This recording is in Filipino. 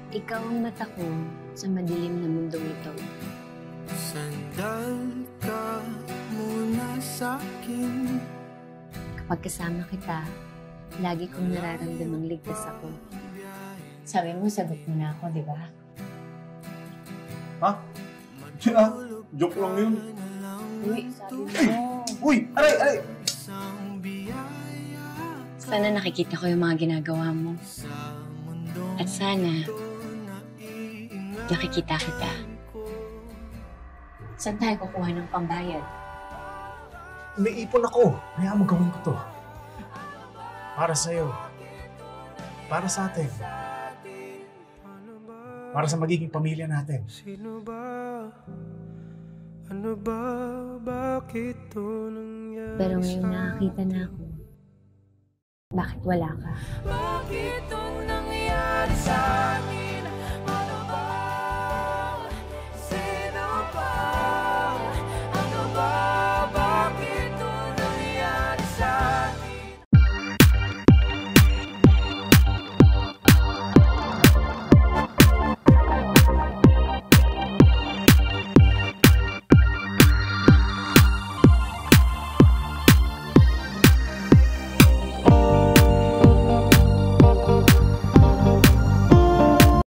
Ikaw ang mata ko sa madilim na mundong ito. Sandal ka muna sa'kin. Kapag kasama kita, lagi kong nararamdamang ligtas ako. Sabi mo, sagot mo na ako, di ba? Ha? Joke lang yun. Uy, sabi mo. Uy! Aray! Sana nakikita ko yung mga ginagawa mo. At sana, nakikita kita. Saan tayo kukuha ng pambayad? May ipon ako. Kaya magawin ko to. Para sa'yo. Para sa atin. Para sa magiging pamilya natin. Sino ba? Ano ba? Bakit to nangyari? Pero ngayong nakakita na ako, bakit wala ka? Bakit to nangyari sa